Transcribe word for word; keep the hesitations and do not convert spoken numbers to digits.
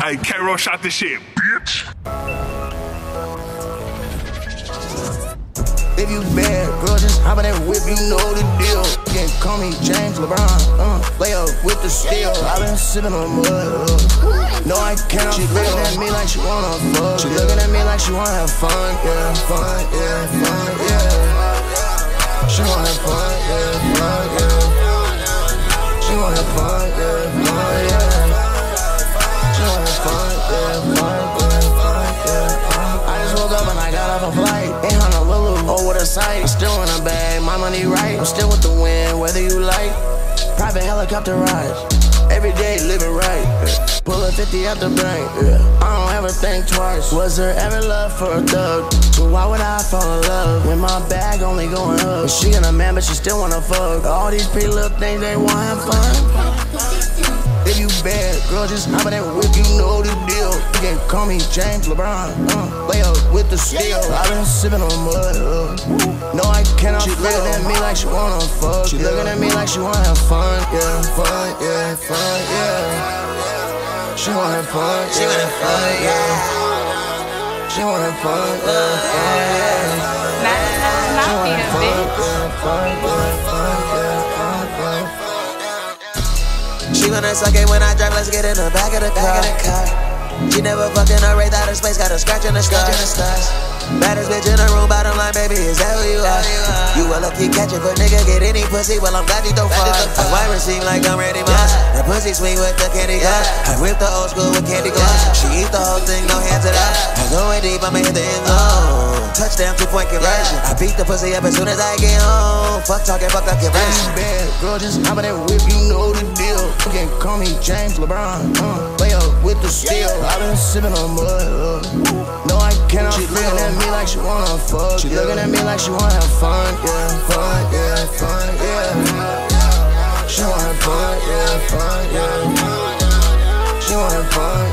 Hey, K-Roll shot this shit, bitch. If you bad, girl, just hop in that whip, you know the deal. You can call me James LeBron, uh, lay up with the steel. I been sipping on mud, uh. No, I can't. She looking at me like she wanna fuck. She looking at me like she wanna have fun, yeah, fun, yeah, fun, yeah. She wanna have fun, yeah, fun, yeah. She wanna have fun, yeah, fun, yeah. She wanna have fun, yeah, fun, yeah, fun, yeah. I just woke up and I got off a flight in Honolulu. Oh, what a sight. Still in a bag, my money right. I'm still with the wind, whether you like. Private helicopter rides, every day living right. Pull a fifty out the bank, I don't ever think twice. Was there ever love for a thug? So why would I fall in love when my bag only going up? She got a man, but she still wanna fuck. All these pretty little things, they wanna have fun. If you bad, girl, just hop in that whip, you know the deal. You can call me James LeBron, uh, lay up with the steel. I been sipping on mud, uh. No, I cannot. She looking at me like she wanna fuck. She looking at me like she wanna have fun, yeah, fun, yeah, fun, yeah. She wanna have fun, she wanna have fun, yeah. She wanna have fun, yeah, fun, yeah. Not, not be a bitch. Fun, yeah, fun, yeah, fun, yeah. She wanna suck it when I drive, let's get in the back of the car. Back of the car. She never fucking a wraith out of space, got a scratch in the stars. Baddest bitch in the room, bottom line, baby, is that who you are? You a lucky catcher, but nigga get any pussy, well I'm glad you don't fall. I wide receive like I'm Randy Moss. That pussy swing with the candy gun. I whip the old school with candy guns. She eat the whole thing, no hands it up. I go in deep, I'ma hit the end zone. Touchdown, two point conversion. I beat the pussy up as soon as I get home. Fuck talking, fuck up conversion. Bad girl, just hop in that whip, you know the deal. You can call me James LeBron, uh, lay up with the steel. I been sipping on mud, uh. No, I cannot. She looking at me like she wanna fuck. She looking at me like she wanna have fun, yeah, fun, yeah, fun, yeah. She wanna have fun, yeah, fun, yeah. She wanna have fun,